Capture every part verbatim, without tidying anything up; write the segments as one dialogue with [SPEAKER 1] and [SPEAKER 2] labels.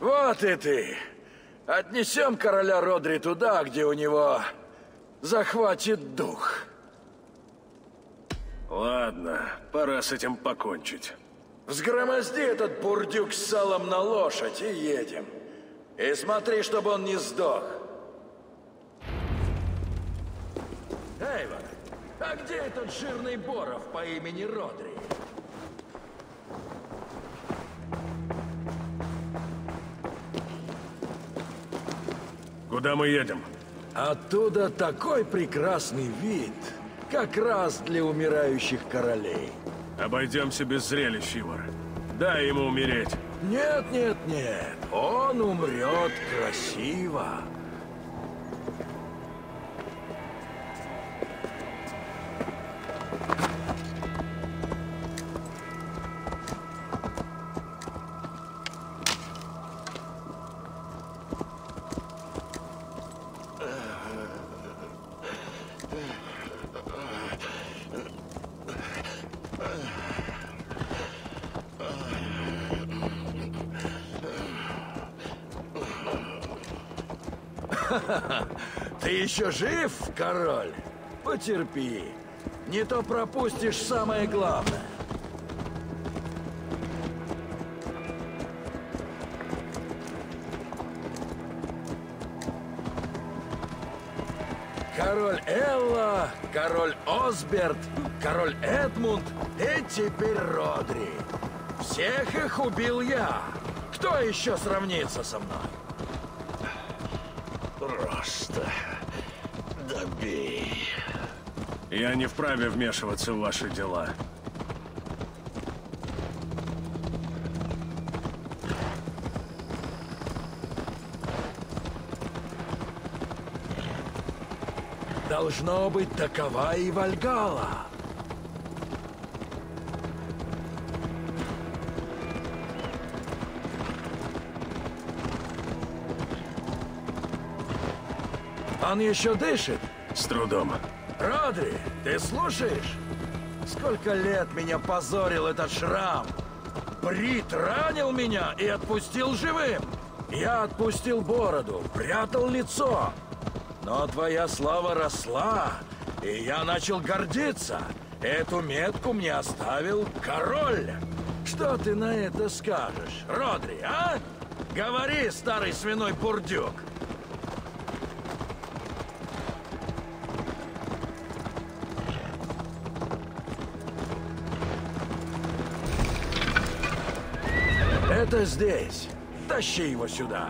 [SPEAKER 1] Вот и ты. Отнесем короля Родри туда, где у него захватит дух.
[SPEAKER 2] Ладно, пора с этим покончить.
[SPEAKER 1] Взгромозди этот бурдюк с салом на лошадь и едем. И смотри, чтобы он не сдох. Эйвор, а где этот жирный Боров по имени Родри?
[SPEAKER 2] Куда мы едем?
[SPEAKER 1] Оттуда такой прекрасный вид, как раз для умирающих королей.
[SPEAKER 2] Обойдемся без зрелищ, Ивар. Дай ему умереть.
[SPEAKER 1] Нет, нет, нет. Он умрет красиво. Ты еще жив, король? Потерпи. Не то пропустишь самое главное. Король Элла, король Осберт, король Эдмунд и теперь Родри. Всех их убил я. Кто еще сравнится со мной?
[SPEAKER 3] Просто добей.
[SPEAKER 2] Я не вправе вмешиваться в ваши дела.
[SPEAKER 1] Должно быть, такова и Вальгалла. Он еще дышит?
[SPEAKER 2] С трудом.
[SPEAKER 1] Родри, ты слушаешь? Сколько лет меня позорил этот шрам? Брит ранил меня и отпустил живым. Я отпустил бороду, прятал лицо. Но твоя слава росла, и я начал гордиться. Эту метку мне оставил король. Что ты на это скажешь, Родри, а? Говори, старый свиной бурдюк. Это здесь. Тащи его сюда.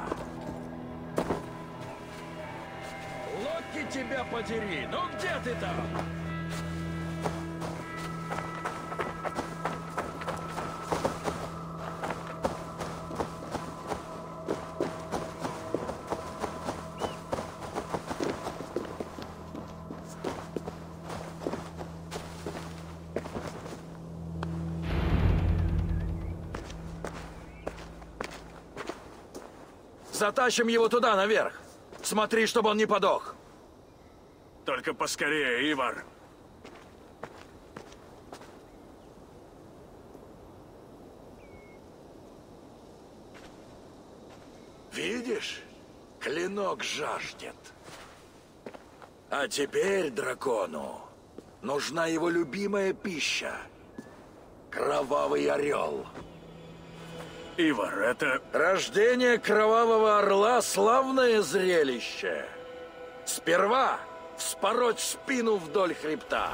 [SPEAKER 1] Локи, тебя подери. Ну где ты там? Затащим его туда, наверх. Смотри, чтобы он не подох.
[SPEAKER 2] Только поскорее, Ивар.
[SPEAKER 1] Видишь? Клинок жаждет. А теперь дракону нужна его любимая пища. Кровавый орел.
[SPEAKER 2] Ивар, это...
[SPEAKER 1] Рождение кровавого орла — славное зрелище. Сперва вспороть спину вдоль хребта.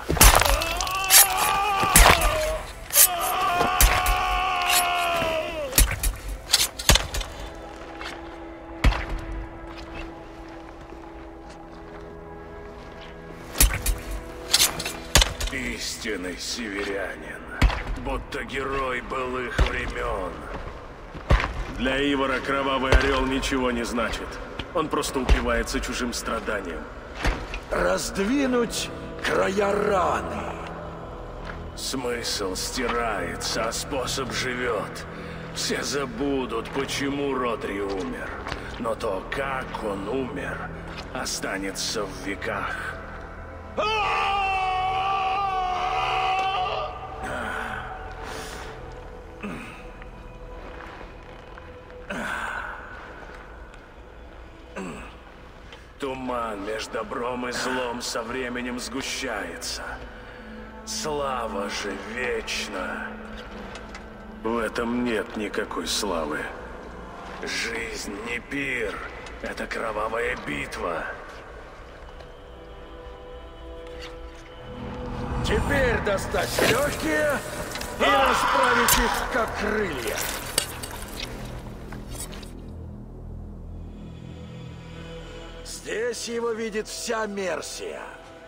[SPEAKER 2] Истинный северянин. Будто герой былых времен. Для Ивара кровавый орел ничего не значит. Он просто упивается чужим страданием.
[SPEAKER 1] Раздвинуть края раны.
[SPEAKER 2] Смысл стирается, а способ живет. Все забудут, почему Родри умер. Но то, как он умер, останется в веках. Туман между добром и злом со временем сгущается. Слава же вечна. В этом нет никакой славы. Жизнь не пир, это кровавая битва.
[SPEAKER 1] Теперь достать легкие и расправить их, как крылья. Здесь его видит вся Мерсия.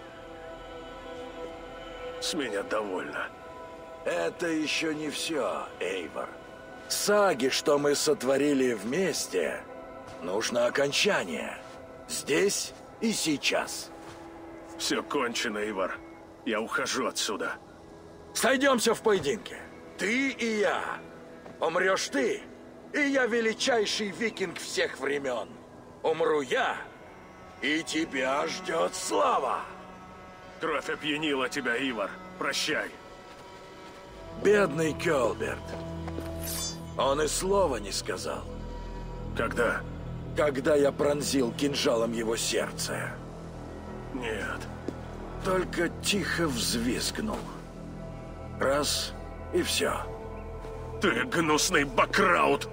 [SPEAKER 2] С меня довольно.
[SPEAKER 1] Это еще не все, Эйвор. Саги, что мы сотворили вместе, нужно окончание. Здесь и сейчас.
[SPEAKER 2] Все кончено, Ивар. Я ухожу отсюда.
[SPEAKER 1] Сойдемся в поединке. Ты и я. Умрешь ты, и я величайший викинг всех времен. Умру я, и тебя ждет слава.
[SPEAKER 2] Кровь опьянила тебя, Ивар. Прощай.
[SPEAKER 1] Бедный Кёлберт. Он и слова не сказал.
[SPEAKER 2] Когда?
[SPEAKER 1] Когда я пронзил кинжалом его сердце.
[SPEAKER 2] Нет.
[SPEAKER 1] Только тихо взвизгнул. Раз, и все.
[SPEAKER 2] Ты гнусный бакраут!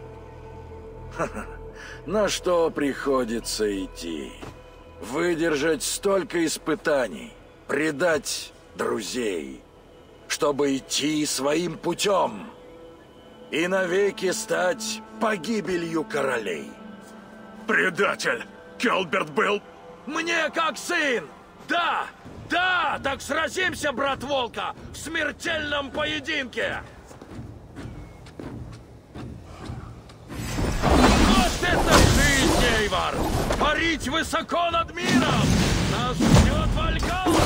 [SPEAKER 1] На что приходится идти? Выдержать столько испытаний, предать друзей, чтобы идти своим путем и навеки стать погибелью королей.
[SPEAKER 2] Предатель! Кёлберт был...
[SPEAKER 1] Мне как сын! Да! Да! Так сразимся, брат Волка, в смертельном поединке! Вот это жизнь, Эйвар! Парить высоко над миром! Нас ждет Вальгалла!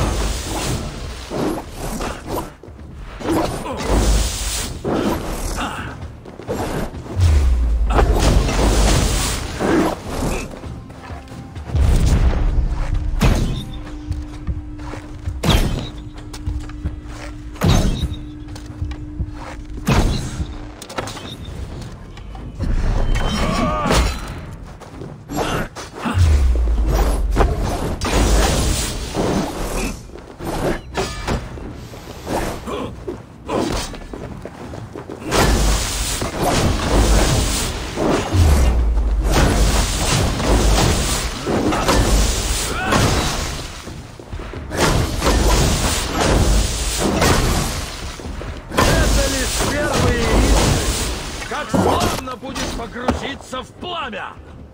[SPEAKER 1] Погрузиться в пламя!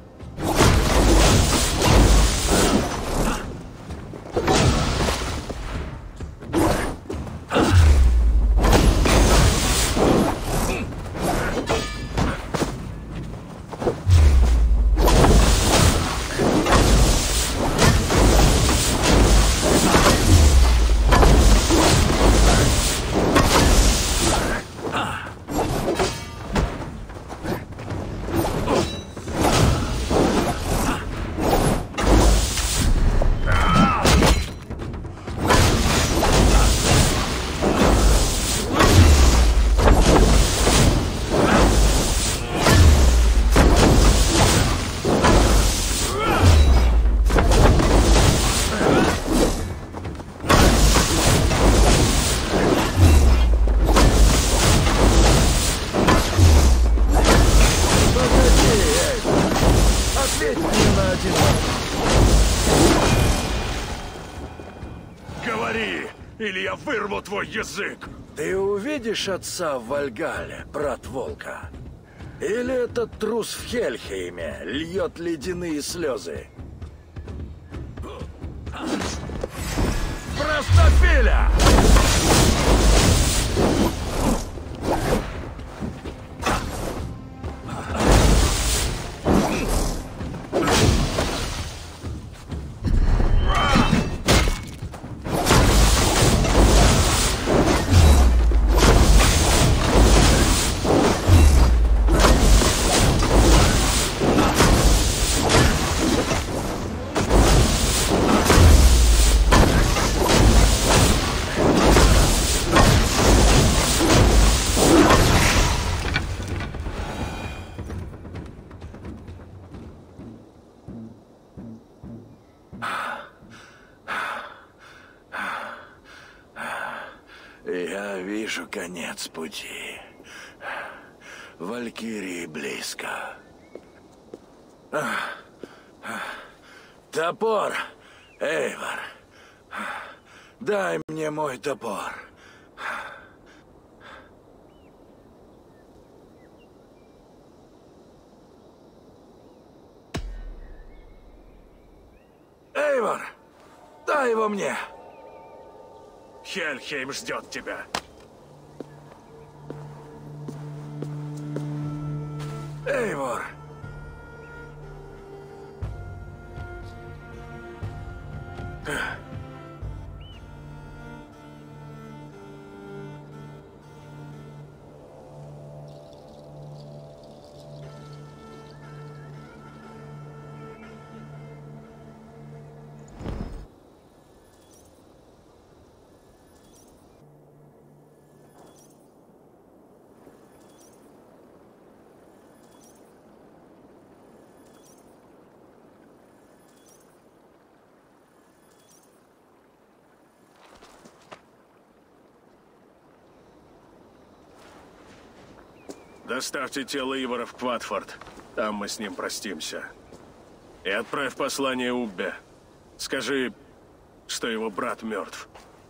[SPEAKER 2] Или я вырву твой язык!
[SPEAKER 1] Ты увидишь отца в Вальгалле, брат Волка? Или этот трус в Хельхейме льет ледяные слезы? Простофиля! вижу конец пути. Валькирии близко. Топор, Эйвор. Дай мне мой топор. Эйвор, дай его мне.
[SPEAKER 2] Хельхейм ждет тебя.
[SPEAKER 1] Эйвор.
[SPEAKER 2] Доставьте тело Ивара в Квадфорд. Там мы с ним простимся. И отправь послание Уббе. Скажи, что его брат мертв.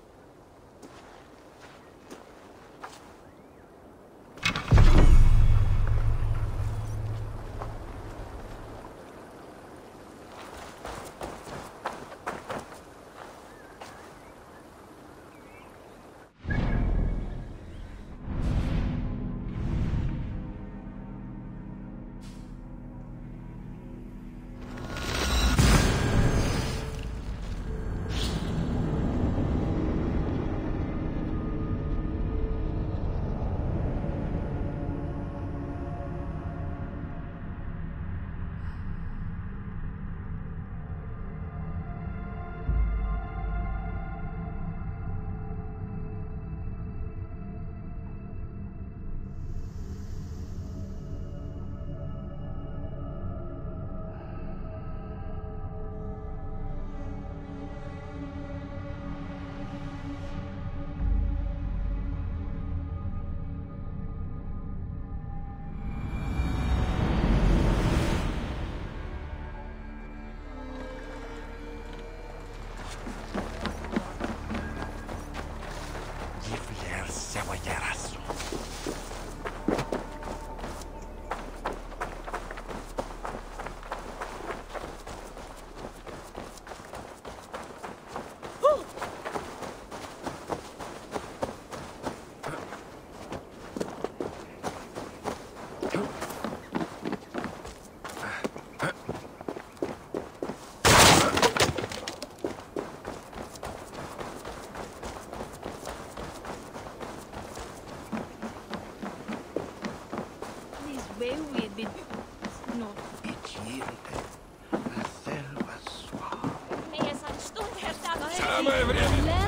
[SPEAKER 1] Самое время.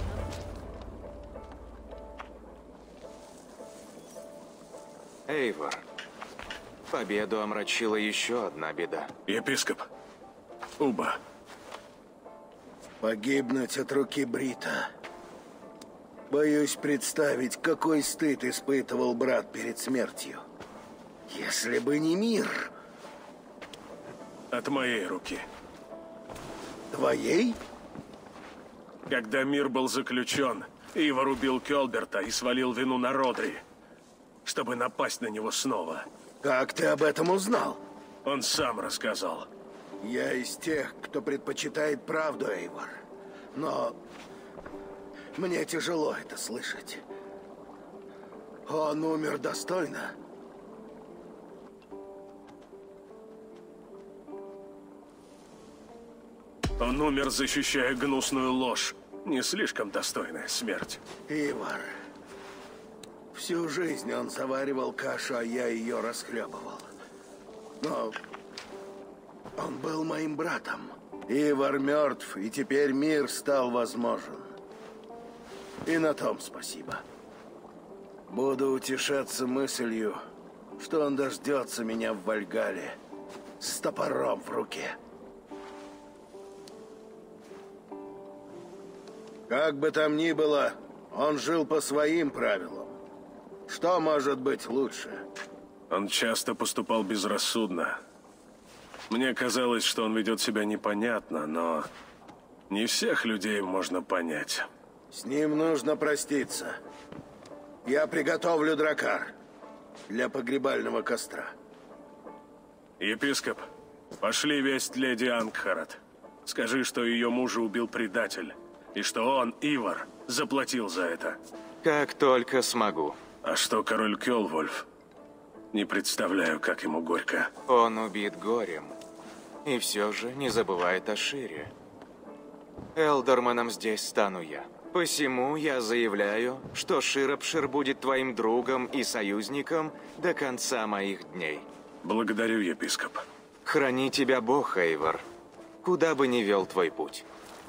[SPEAKER 3] Эйвор, победу омрачила еще одна беда.
[SPEAKER 2] Епископ. Уба.
[SPEAKER 1] Погибнуть от руки Брита. Боюсь представить, какой стыд испытывал брат перед смертью. Если бы не мир.
[SPEAKER 2] От моей руки.
[SPEAKER 1] Твоей?
[SPEAKER 2] Когда мир был заключен, Ивар убил Кёлберта и свалил вину на Родри, чтобы напасть на него снова.
[SPEAKER 1] Как ты об этом узнал?
[SPEAKER 2] Он сам рассказал.
[SPEAKER 1] Я из тех, кто предпочитает правду, Эйвор. Но мне тяжело это слышать. Он умер достойно.
[SPEAKER 2] Он умер, защищая гнусную ложь. Не слишком достойная смерть.
[SPEAKER 1] Ивар. Всю жизнь он заваривал кашу, а я ее расхлебывал. Но он был моим братом. Ивар мертв, и теперь мир стал возможен. И на том спасибо. Буду утешаться мыслью, что он дождется меня в Вальгалле с топором в руке. Как бы там ни было,
[SPEAKER 4] Он жил по своим правилам. Что может быть лучше?
[SPEAKER 2] Он часто поступал безрассудно. Мне казалось, что он ведет себя непонятно, но не всех людей можно понять.
[SPEAKER 4] С ним нужно проститься. Я приготовлю дракар для погребального костра.
[SPEAKER 2] Епископ, пошли весть леди Ангхарат. Скажи, что ее мужа убил предатель, и что он, Ивар, заплатил за это.
[SPEAKER 3] Как только смогу.
[SPEAKER 2] А что король Кёлвольф? Не представляю, как ему горько.
[SPEAKER 3] Он убит горем. И все же не забывает о Шире. Элдерманом здесь стану я. Посему я заявляю, что Широпшир будет твоим другом и союзником до конца моих дней.
[SPEAKER 2] Благодарю, епископ.
[SPEAKER 3] Храни тебя Бог, Эйвор, куда бы ни вел твой путь.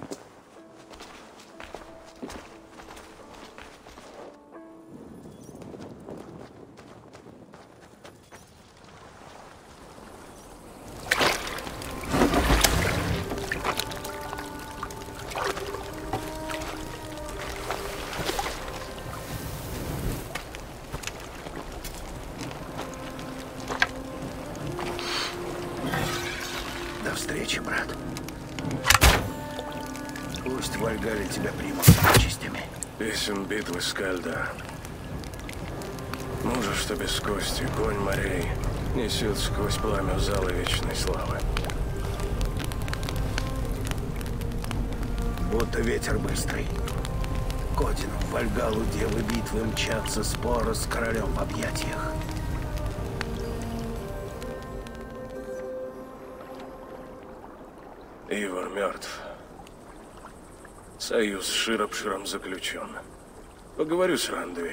[SPEAKER 4] До встречи, брат. Пусть в Вальгале тебя примут с почестями.
[SPEAKER 2] Песен битвы Скальда. Мужа, что без кости, конь морей, несет сквозь пламя зала вечной славы.
[SPEAKER 4] Будто ветер быстрый. К Одину в Вальгалу девы битвы мчатся споро с королем в объятиях.
[SPEAKER 2] Ивар мертв. Союз с Широпширом заключен. Поговорю с Рандви.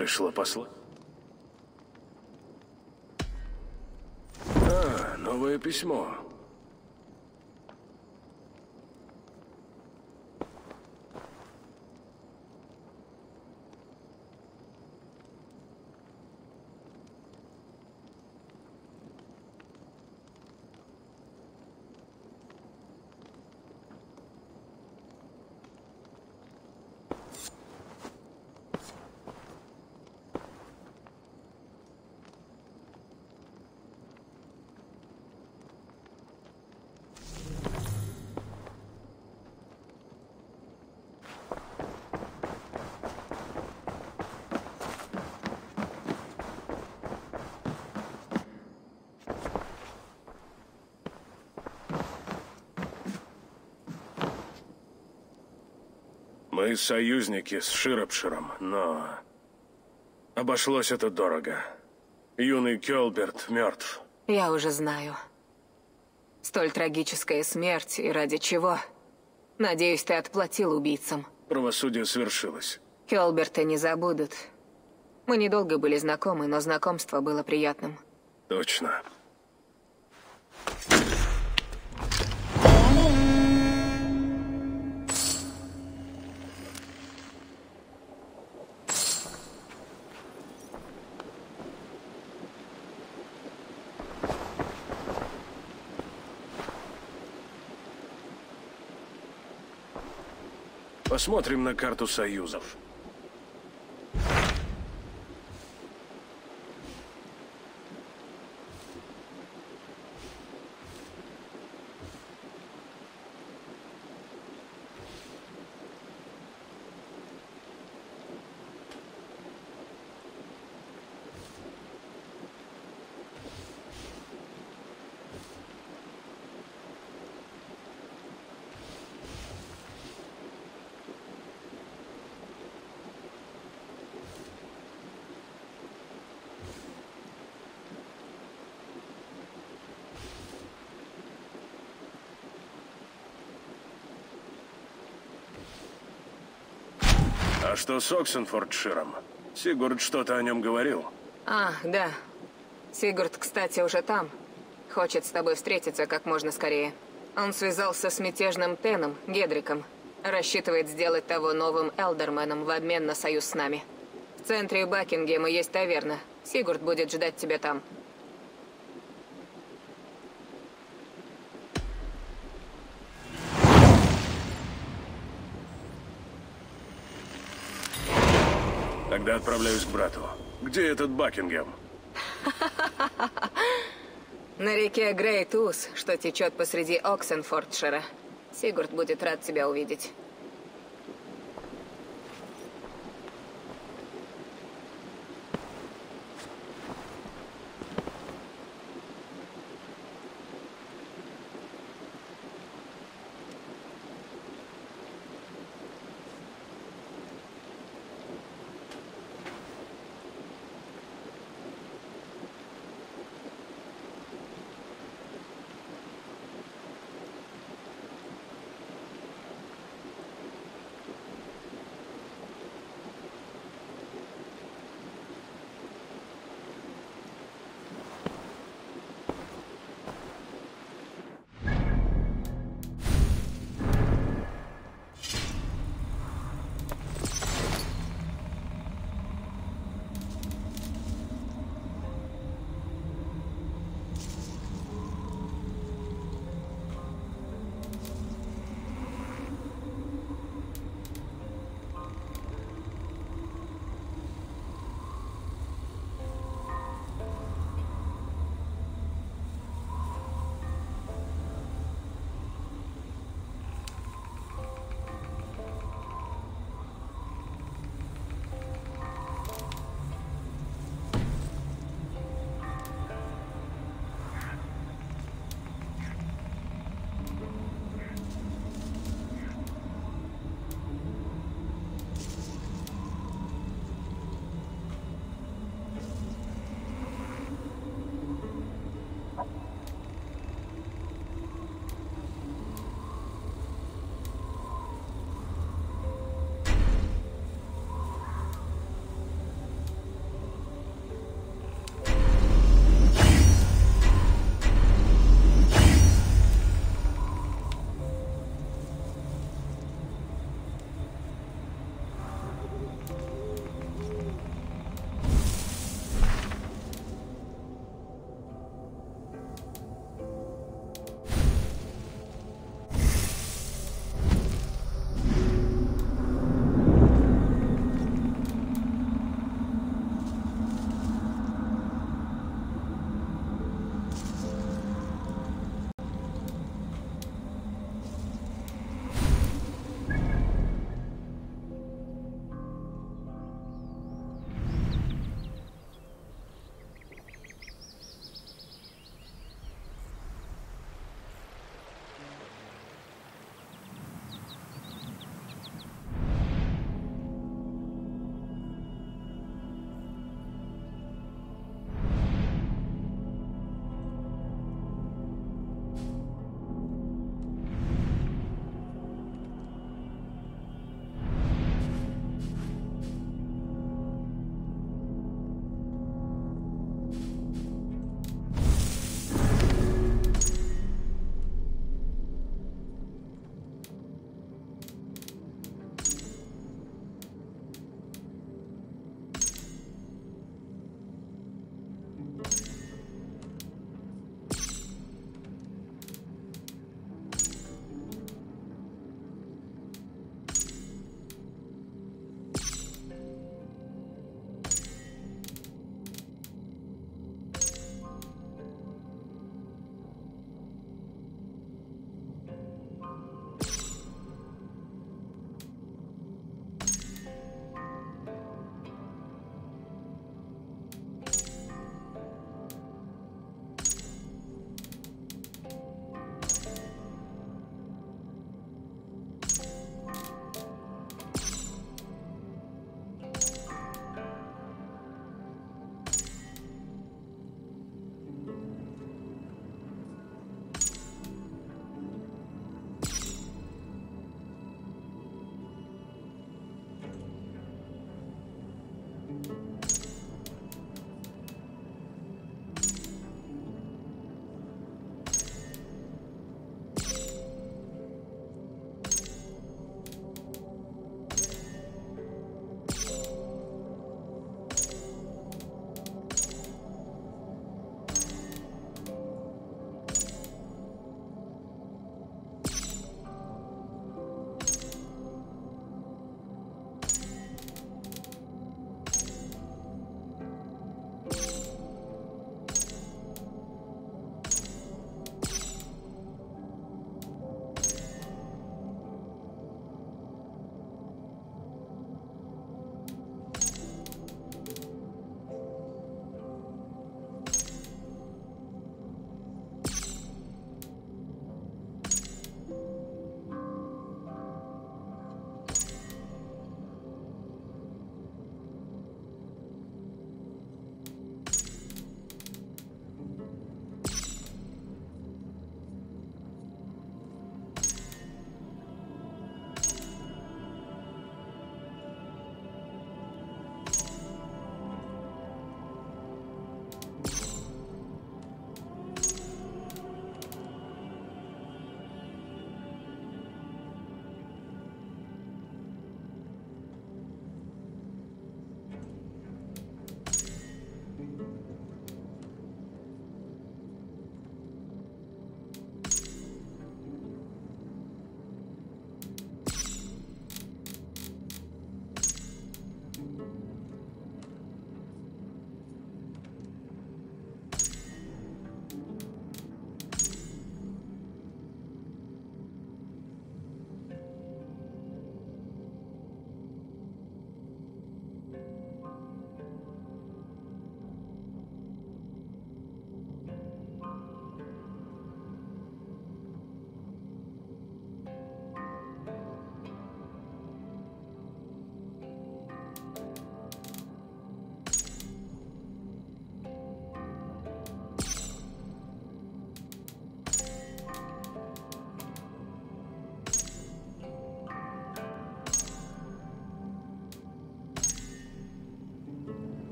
[SPEAKER 2] Пришло послать. А, новое письмо. Мы союзники с Широпширом, но обошлось это дорого. Юный Кёлберт мертв.
[SPEAKER 5] Я уже знаю. Столь трагическая смерть, и ради чего? Надеюсь, ты отплатил убийцам.
[SPEAKER 2] Правосудие свершилось.
[SPEAKER 5] Кёлберта не забудут. Мы недолго были знакомы, но знакомство было приятным.
[SPEAKER 2] Точно. Посмотрим на карту союзов. А что с Оксенфордширом? Сигурд что-то о нем говорил.
[SPEAKER 5] А, да. Сигурд, кстати, уже там. Хочет с тобой встретиться как можно скорее. Он связался с мятежным Теном, Гедриком. Рассчитывает сделать того новым Элдерменом в обмен на союз с нами. В центре Бакингема есть таверна. Сигурд будет ждать тебя там.
[SPEAKER 2] Тогда отправляюсь к брату. Где этот Бакингем?
[SPEAKER 5] На реке Грейт Ус, что течет посреди Оксенфордшира. Сигурд будет рад тебя увидеть.